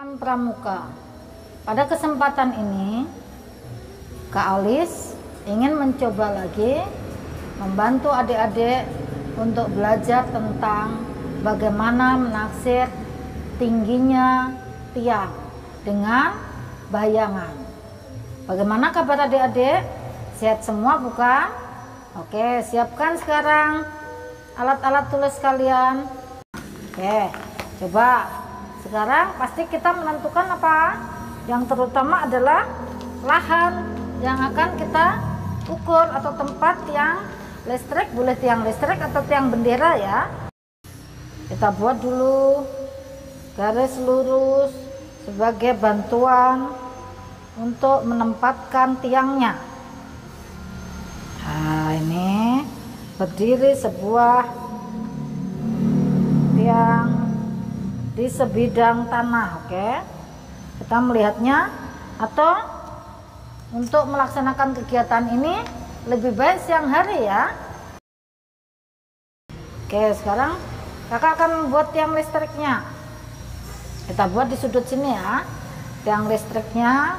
Pramuka. Pada kesempatan ini, Kak Alis ingin mencoba lagi membantu adik-adik untuk belajar tentang bagaimana menaksir tingginya tiang dengan bayangan. Bagaimana kabar adik-adik? Sehat semua bukan? Oke, siapkan sekarang alat-alat tulis kalian. Oke, coba. Sekarang pasti kita menentukan apa? Yang terutama adalah lahan yang akan kita ukur atau tempat tiang listrik, boleh tiang listrik atau tiang bendera ya. Kita buat dulu garis lurus sebagai bantuan untuk menempatkan tiangnya. Nah, ini berdiri sebuah tiang di sebidang tanah. Oke, kita melihatnya, atau untuk melaksanakan kegiatan ini lebih baik siang hari ya. Oke, sekarang kakak akan membuat tiang listriknya. Kita buat di sudut sini ya, tiang listriknya.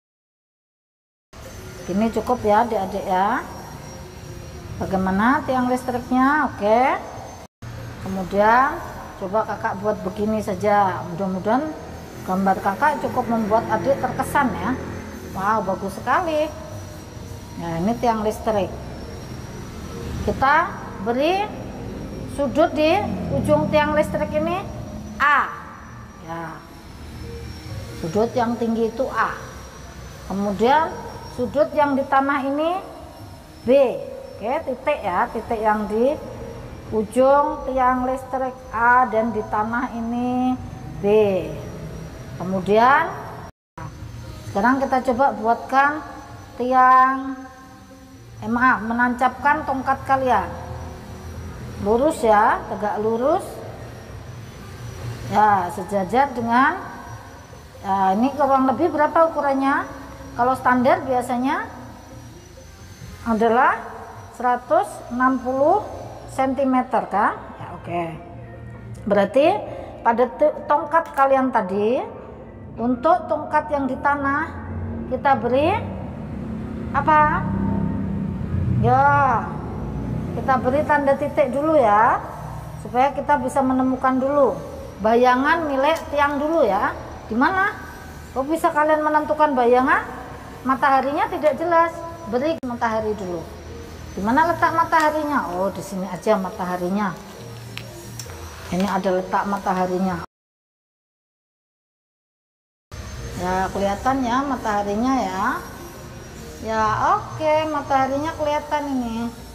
Ini cukup ya adik-adik ya. Bagaimana tiang listriknya? Oke, kemudian coba kakak buat begini saja. Mudah-mudahan gambar kakak cukup membuat adik terkesan ya. Wow, bagus sekali. Nah, ini tiang listrik. Kita beri sudut di ujung tiang listrik ini A. Ya, sudut yang tinggi itu A. Kemudian sudut yang di tanah ini B. Oke, titik ya, titik yang di ujung tiang listrik A dan di tanah ini B. Kemudian sekarang kita coba buatkan tiang menancapkan tongkat kalian lurus ya, tegak lurus ya, sejajar dengan ya, ini kurang lebih berapa ukurannya? Kalau standar biasanya adalah 160 cm kan ya. Oke, berarti pada tongkat kalian tadi, untuk tongkat yang di tanah kita beri apa ya, kita beri tanda titik dulu ya, supaya kita bisa menemukan dulu bayangan milik tiang dulu ya. Dimana kok bisa kalian menentukan bayangan? Mataharinya tidak jelas, beri matahari dulu. Di mana letak mataharinya? Oh, di sini aja mataharinya. Ini ada letak mataharinya. Ya, kelihatan ya mataharinya ya. Ya, oke, mataharinya kelihatan ini.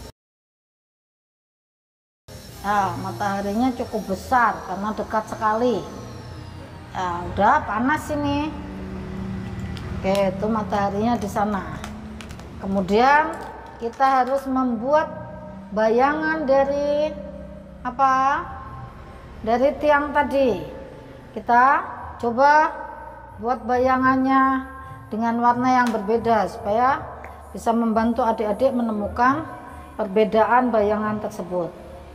Ya, mataharinya cukup besar karena dekat sekali. Ya, udah panas ini. Oke, itu mataharinya di sana. Kemudian kita harus membuat bayangan dari apa? Dari tiang tadi. Kita coba buat bayangannya dengan warna yang berbeda supaya bisa membantu adik-adik menemukan perbedaan bayangan tersebut.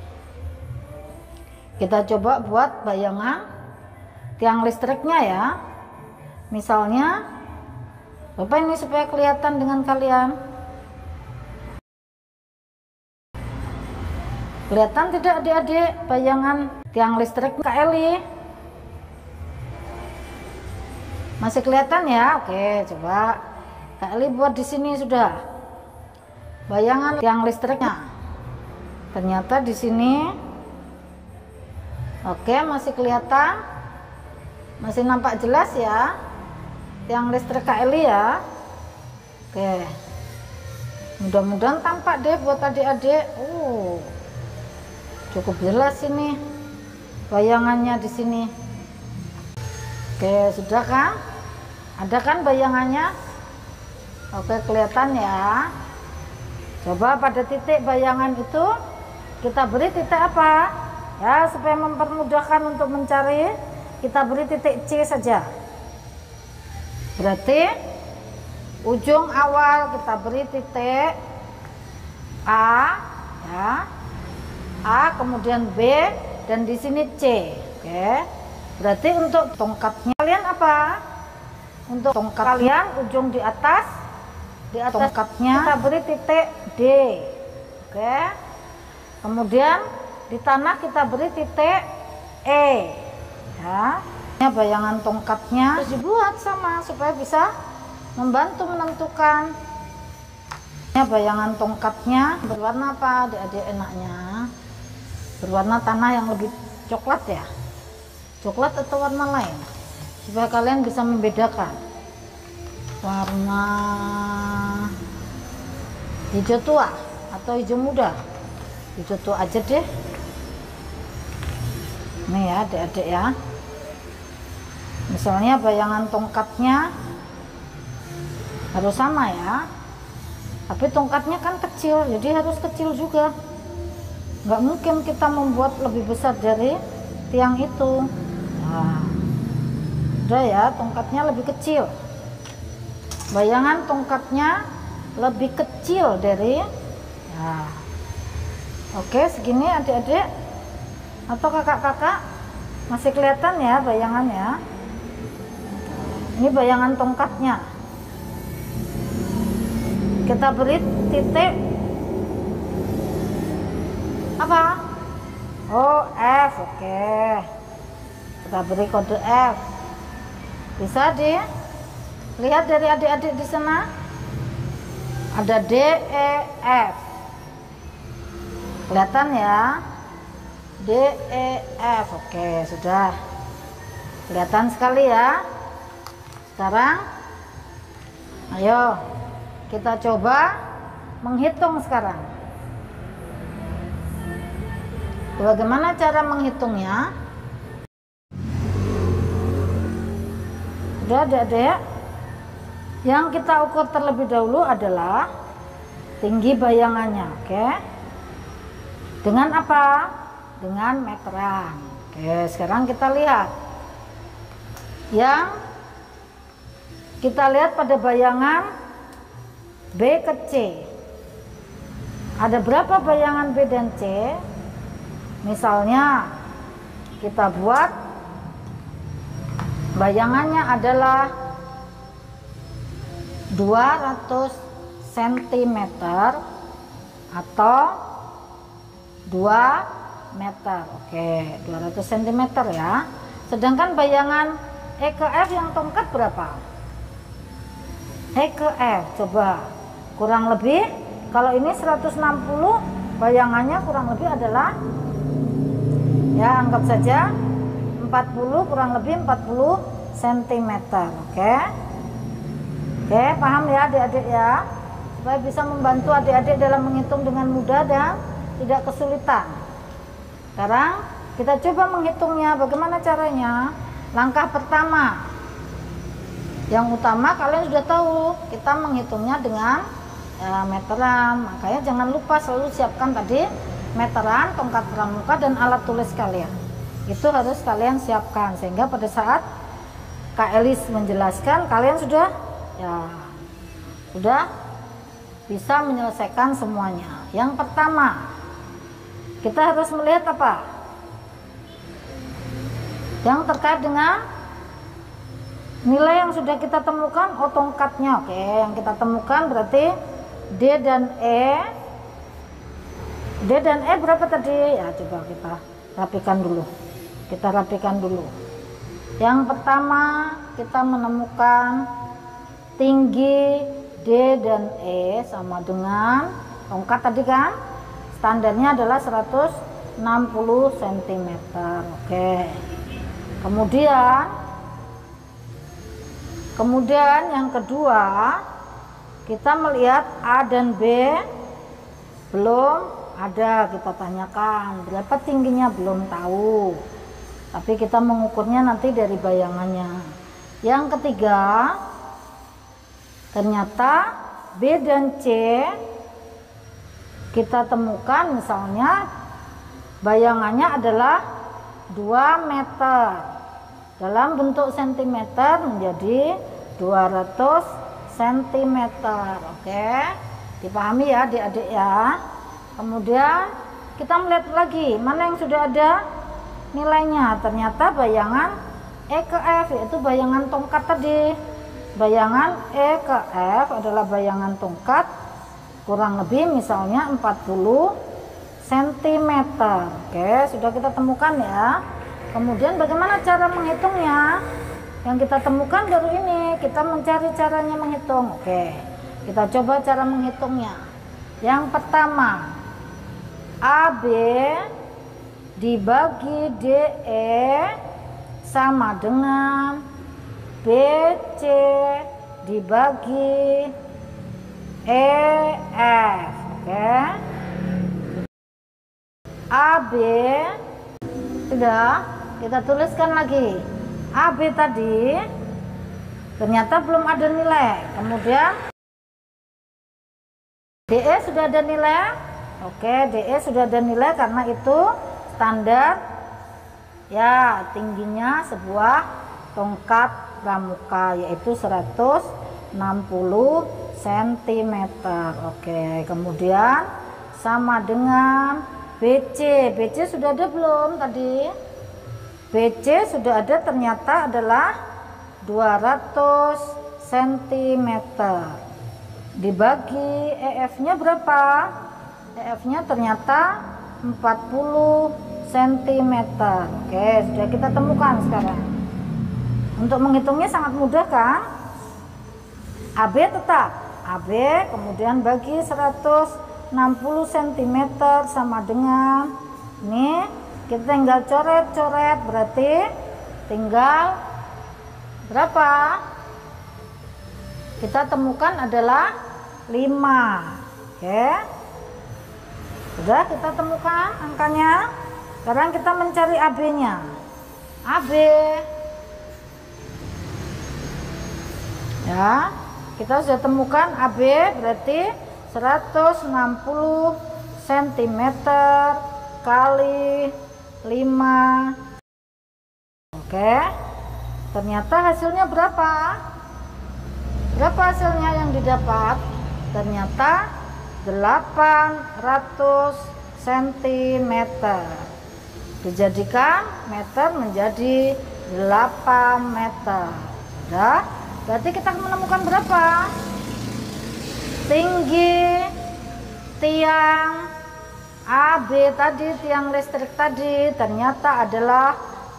Kita coba buat bayangan tiang listriknya ya. Misalnya apa ini supaya kelihatan dengan kalian? Kelihatan tidak adik-adik bayangan tiang listrik Kak Eli? Masih kelihatan ya? Oke, coba Kak Eli buat di sini sudah bayangan tiang listriknya. Ternyata di sini oke, masih kelihatan, masih nampak jelas ya tiang listrik Kak Eli ya. Oke, mudah-mudahan tampak deh buat adik-adik. Cukup jelas ini bayangannya di sini. Oke, sudah kan? Ada kan bayangannya? Oke, kelihatan ya. Coba pada titik bayangan itu kita beri titik apa? Ya, supaya mempermudahkan untuk mencari, kita beri titik C saja. Berarti ujung awal kita beri titik A ya. A, kemudian B, dan di sini C. Oke. Berarti untuk tongkatnya kalian apa? Untuk tongkat kalian ujung di atas tongkatnya kita beri titik D. Oke. Kemudian di tanah kita beri titik E. Ya. Bayangan tongkatnya harus dibuat sama supaya bisa membantu menentukan. Bayangan tongkatnya berwarna apa adik-adik enaknya? Berwarna tanah yang lebih coklat ya? Coklat atau warna lain? Supaya kalian bisa membedakan. Warna hijau tua atau hijau muda? Hijau tua aja deh. Nih ya adik-adik ya. Misalnya bayangan tongkatnya harus sama ya. Tapi tongkatnya kan kecil, jadi harus kecil juga. Nggak mungkin kita membuat lebih besar dari tiang itu. Nah, udah ya, tongkatnya lebih kecil. Bayangan tongkatnya lebih kecil dari. Nah, oke, segini adik-adik atau kakak-kakak masih kelihatan ya bayangannya. Ini bayangan tongkatnya. Kita beri titik apa? Oh, F. Oke. Kita beri kode F. Bisa dilihat dari adik-adik di sana. Ada D, E, F. Kelihatan ya? D, E, F. Oke, sudah. Kelihatan sekali ya. Sekarang ayo kita coba menghitung sekarang. Bagaimana cara menghitungnya? Udah adik-adik. Yang kita ukur terlebih dahulu adalah tinggi bayangannya, oke? Dengan apa? Dengan meteran. Oke, sekarang kita lihat. Yang kita lihat pada bayangan B ke C. Ada berapa bayangan B dan C? Misalnya kita buat bayangannya adalah 200 cm atau 2 meter. Oke, 200 cm ya. Sedangkan bayangan E ke F yang tongkat berapa? E ke F, coba kurang lebih, kalau ini 160, bayangannya kurang lebih adalah, ya anggap saja 40, kurang lebih 40 cm. Oke. Oke, paham ya adik-adik ya, supaya bisa membantu adik-adik dalam menghitung dengan mudah dan tidak kesulitan. Sekarang kita coba menghitungnya. Bagaimana caranya? Langkah pertama yang utama, kalian sudah tahu kita menghitungnya dengan meteran. Makanya jangan lupa selalu siapkan tadi meteran, tongkat pramuka, dan alat tulis kalian. Itu harus kalian siapkan sehingga pada saat Kak Elis menjelaskan, kalian sudah bisa menyelesaikan semuanya. Yang pertama, kita harus melihat apa? Yang terkait dengan nilai yang sudah kita temukan, oh tongkatnya. Oke, yang kita temukan berarti D dan E. D dan E berapa tadi? Ya coba kita rapikan dulu. Kita rapikan dulu. Yang pertama kita menemukan tinggi D dan E sama dengan tongkat tadi kan, standarnya adalah 160 cm. Oke. Kemudian yang kedua, kita melihat A dan B belum ada, kita tanyakan berapa tingginya, belum tahu, tapi kita mengukurnya nanti dari bayangannya. Yang ketiga, ternyata B dan C kita temukan misalnya bayangannya adalah 2 meter dalam bentuk sentimeter menjadi 200 cm. Oke, dipahami ya adik-adik ya. Kemudian kita melihat lagi mana yang sudah ada nilainya. Ternyata bayangan E ke F, yaitu bayangan tongkat tadi. Bayangan E ke F adalah bayangan tongkat kurang lebih misalnya 40 cm. Oke, sudah kita temukan ya. Kemudian bagaimana cara menghitungnya? Yang kita temukan baru ini, kita mencari caranya menghitung. Oke, kita coba cara menghitungnya. Yang pertama, AB dibagi DE sama dengan BC dibagi EF. Oke, AB sudah kita tuliskan lagi. AB tadi ternyata belum ada nilai, kemudian DE sudah ada nilai. Oke, DE sudah ada nilai karena itu standar ya tingginya sebuah tongkat pramuka, yaitu 160 cm. Oke, kemudian sama dengan BC. BC sudah ada belum tadi? BC sudah ada, ternyata adalah 200 cm. Dibagi EF nya berapa? EF nya ternyata 40 cm. Oke, sudah kita temukan sekarang. Untuk menghitungnya sangat mudah kan? AB tetap AB, kemudian bagi 160 cm sama dengan ini, kita tinggal coret-coret, berarti tinggal berapa? Kita temukan adalah 5. Oke, sudah kita temukan angkanya. Sekarang kita mencari AB nya. AB ya, kita sudah temukan AB berarti 160 cm kali 5. Oke, ternyata hasilnya berapa? Berapa hasilnya yang didapat? Ternyata 800 cm. Dijadikan meter menjadi 8 meter. Sudah, berarti kita menemukan berapa? Tinggi tiang AB tadi, tiang listrik tadi ternyata adalah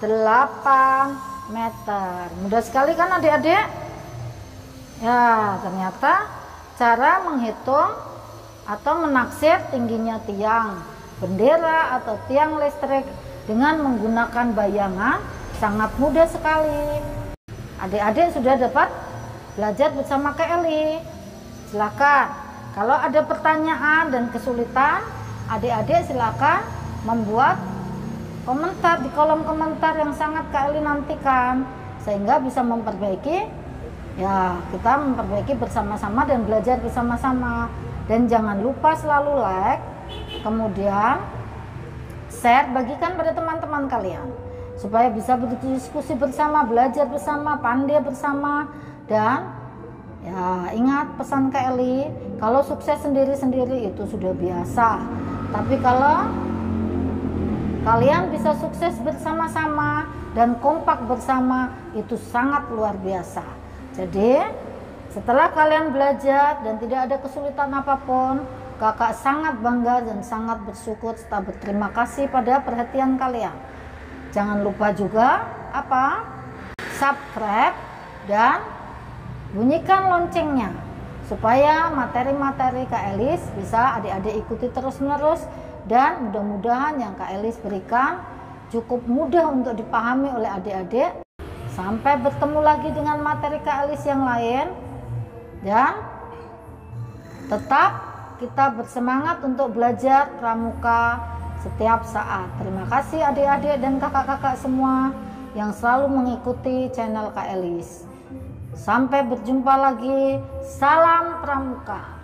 8 meter. Mudah sekali kan adik-adik? Ya, ternyata cara menghitung atau menaksir tingginya tiang bendera atau tiang listrik dengan menggunakan bayangan sangat mudah sekali. Adik-adik sudah dapat belajar bersama Kak Eli. Silakan, kalau ada pertanyaan dan kesulitan, adik-adik silakan membuat komentar di kolom komentar yang sangat Kak Eli nantikan, sehingga bisa memperbaiki. Ya, kita memperbaiki bersama-sama dan belajar bersama-sama. Dan jangan lupa selalu like, kemudian share, bagikan pada teman-teman kalian, supaya bisa berdiskusi bersama, belajar bersama, pandai bersama. Dan ya, ingat pesan Kak Eli, kalau sukses sendiri-sendiri itu sudah biasa, tapi kalau kalian bisa sukses bersama-sama dan kompak bersama, itu sangat luar biasa. Jadi setelah kalian belajar dan tidak ada kesulitan apapun, kakak sangat bangga dan sangat bersyukur serta berterima kasih pada perhatian kalian. Jangan lupa juga apa? Subscribe dan bunyikan loncengnya, supaya materi-materi Kak Elis bisa adik-adik ikuti terus-menerus, dan mudah-mudahan yang Kak Elis berikan cukup mudah untuk dipahami oleh adik-adik. Sampai bertemu lagi dengan materi Kak Elis yang lain, dan tetap kita bersemangat untuk belajar pramuka setiap saat. Terima kasih adik-adik dan kakak-kakak semua yang selalu mengikuti channel Kak Elis. Sampai berjumpa lagi. Salam pramuka.